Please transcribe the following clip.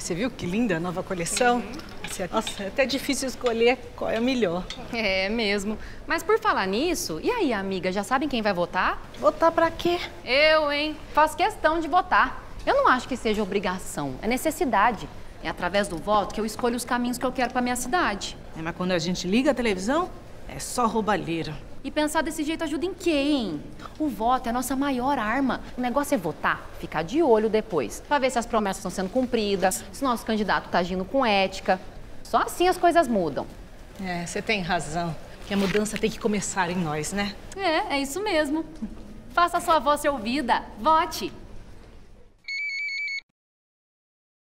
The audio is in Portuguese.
Você viu que linda a nova coleção? Nossa, é até difícil escolher qual é o melhor. É mesmo. Mas por falar nisso, e aí, amiga, já sabem quem vai votar? Votar pra quê? Eu, hein? Faço questão de votar. Eu não acho que seja obrigação, é necessidade. É através do voto que eu escolho os caminhos que eu quero pra minha cidade. Mas quando a gente liga a televisão, é só roubalheira. E pensar desse jeito ajuda em quê, hein? O voto é a nossa maior arma. O negócio é votar, ficar de olho depois, pra ver se as promessas estão sendo cumpridas, se nosso candidato tá agindo com ética. Só assim as coisas mudam. É, você tem razão. Que a mudança tem que começar em nós, né? É isso mesmo. Faça a sua voz ser ouvida. Vote!